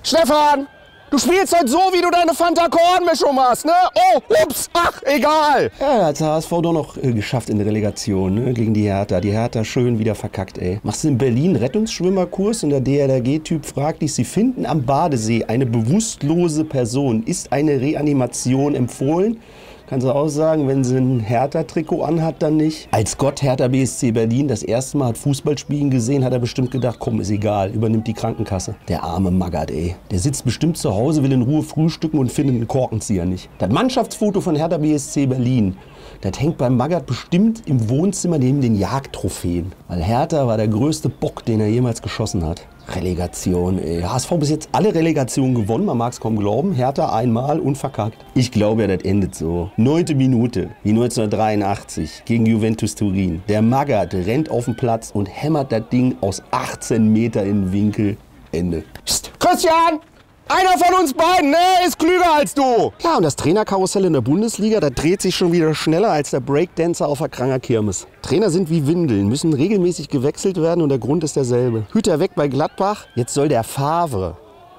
Stefan! Du spielst halt so, wie du deine Fanta-Korn-Mischung machst, ne? Oh, ups, ach, egal. Ja, hat der HSV doch noch geschafft in der Relegation, ne? Gegen die Hertha. Die Hertha schön wieder verkackt, ey. Machst du in Berlin Rettungsschwimmerkurs und der DLRG-Typ fragt dich, sie finden am Badesee eine bewusstlose Person. Ist eine Reanimation empfohlen? Kannst du auch sagen, wenn sie ein Hertha-Trikot anhat, dann nicht. Als Gott Hertha BSC Berlin das erste Mal hat Fußballspielen gesehen, hat er bestimmt gedacht, komm, ist egal, übernimmt die Krankenkasse. Der arme Magath, ey. Der sitzt bestimmt zu Hause, will in Ruhe frühstücken und findet einen Korkenzieher nicht. Das Mannschaftsfoto von Hertha BSC Berlin, das hängt beim Magath bestimmt im Wohnzimmer neben den Jagdtrophäen. Weil Hertha war der größte Bock, den er jemals geschossen hat. Relegation, ey. HSV bis jetzt alle Relegationen gewonnen, man mag es kaum glauben. Hertha einmal und verkackt. Ich glaube ja, das endet so. 9. Minute, wie 1983 gegen Juventus Turin. Der Magath rennt auf den Platz und hämmert das Ding aus 18 Meter in den Winkel. Ende. Psst. Christian! Einer von uns beiden, ne, ist klüger als du. Ja, und das Trainerkarussell in der Bundesliga, das dreht sich schon wieder schneller als der Breakdancer auf der Kranger Kirmes. Trainer sind wie Windeln, müssen regelmäßig gewechselt werden und der Grund ist derselbe. Hütter weg bei Gladbach, jetzt soll der Favre.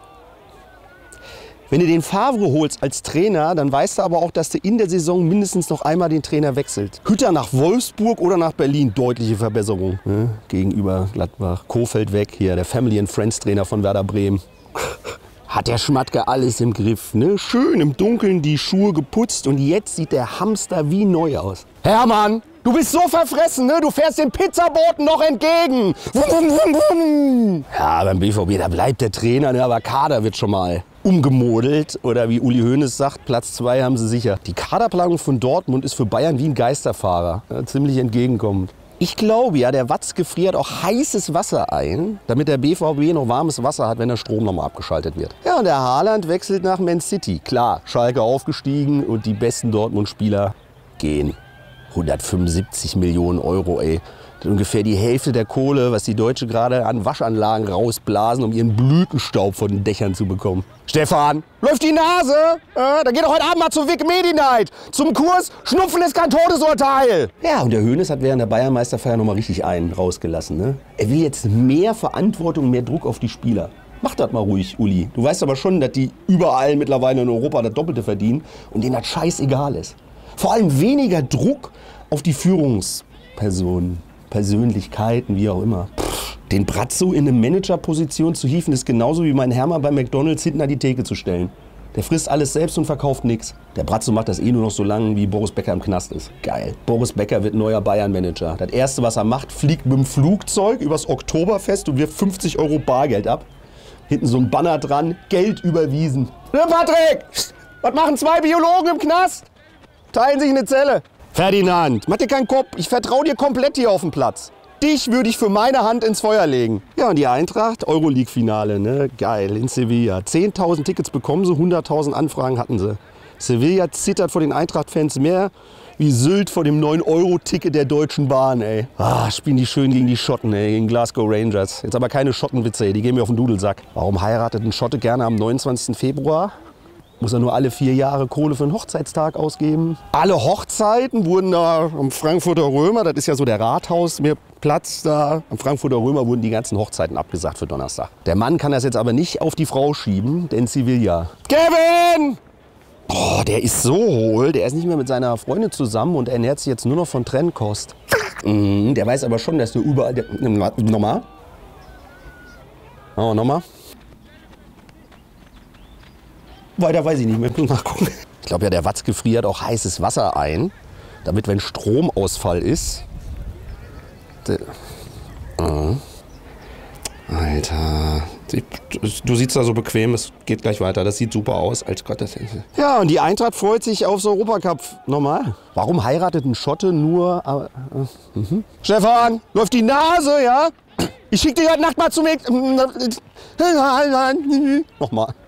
Wenn du den Favre holst als Trainer, dann weißt du aber auch, dass du in der Saison mindestens noch einmal den Trainer wechselt. Hütter nach Wolfsburg oder nach Berlin, deutliche Verbesserung, ne, gegenüber Gladbach. Kohfeldt weg, hier der Family and Friends Trainer von Werder Bremen. Hat der Schmatke alles im Griff, ne? Schön im Dunkeln die Schuhe geputzt und jetzt sieht der Hamster wie neu aus. Hermann, du bist so verfressen, ne? Du fährst den Pizzaboten noch entgegen. Ja, beim BVB, da bleibt der Trainer, ne? Aber Kader wird schon mal umgemodelt. Oder wie Uli Hoeneß sagt, Platz 2 haben sie sicher. Die Kaderplanung von Dortmund ist für Bayern wie ein Geisterfahrer. Ja, ziemlich entgegenkommend. Ich glaube ja, der Watzke friert auch heißes Wasser ein, damit der BVB noch warmes Wasser hat, wenn der Strom nochmal abgeschaltet wird. Ja, und der Haaland wechselt nach Man City. Klar, Schalke aufgestiegen und die besten Dortmund-Spieler gehen. 175 Millionen Euro, ey. Das ist ungefähr die Hälfte der Kohle, was die Deutsche gerade an Waschanlagen rausblasen, um ihren Blütenstaub von den Dächern zu bekommen. Stefan, läuft die Nase? Dann geh doch heute Abend mal zur Vic Medi Night. Zum Kurs, Schnupfen ist kein Todesurteil. Ja, und der Hoeneß hat während der Bayernmeisterfeier noch mal richtig einen rausgelassen, ne? Er will jetzt mehr Verantwortung, mehr Druck auf die Spieler. Mach das mal ruhig, Uli. Du weißt aber schon, dass die überall mittlerweile in Europa das Doppelte verdienen und denen das scheißegal ist. Vor allem weniger Druck auf die Führungspersonen, Persönlichkeiten, wie auch immer. Den Brazzo in eine Managerposition zu hieven, ist genauso wie mein Hermann bei McDonald's hinten an die Theke zu stellen. Der frisst alles selbst und verkauft nichts. Der Brazzo macht das eh nur noch so lange, wie Boris Becker im Knast ist. Geil. Boris Becker wird neuer Bayern-Manager. Das Erste, was er macht, fliegt mit dem Flugzeug übers Oktoberfest und wirft 50 Euro Bargeld ab. Hinten so ein Banner dran, Geld überwiesen. Ne, Patrick, was machen 2 Biologen im Knast? Teilen sich eine Zelle. Ferdinand, mach dir keinen Kopf, ich vertraue dir komplett hier auf dem Platz. Dich würde ich für meine Hand ins Feuer legen. Ja, und die Eintracht, Euroleague-Finale, ne? Geil, in Sevilla. 10.000 Tickets bekommen sie, 100.000 Anfragen hatten sie. Sevilla zittert vor den Eintracht-Fans mehr wie Sylt vor dem 9-Euro-Ticket der Deutschen Bahn, ey. Spielen die schön gegen die Schotten, ey, gegen Glasgow Rangers. Jetzt aber keine Schottenwitze, ey, die gehen mir auf den Dudelsack. Warum heiratet ein Schotte gerne am 29. Februar? Muss er nur alle 4 Jahre Kohle für einen Hochzeitstag ausgeben? Alle Hochzeiten wurden da am Frankfurter Römer, das ist ja so der Rathaus, mehr Platz da. Am Frankfurter Römer wurden die ganzen Hochzeiten abgesagt für Donnerstag. Der Mann kann das jetzt aber nicht auf die Frau schieben, denn Sevilla. Kevin! Boah, der ist so hohl, der ist nicht mehr mit seiner Freundin zusammen und ernährt sich jetzt nur noch von Trennkost. Der weiß aber schon, dass du überall... Nochmal. Oh, nochmal. Weiter weiß ich nicht mehr. Nachgucken. Ich glaube ja, der Watzke friert auch heißes Wasser ein, damit, wenn Stromausfall ist. Alter. Du siehst da so bequem, es geht gleich weiter. Das sieht super aus. Als Gott, das ja, und die Eintracht freut sich aufs Europacup. Normal. Warum heiratet ein Schotte nur... Stefan, läuft die Nase, ja? Ich schick dich heute Nacht mal zu mir... Nochmal.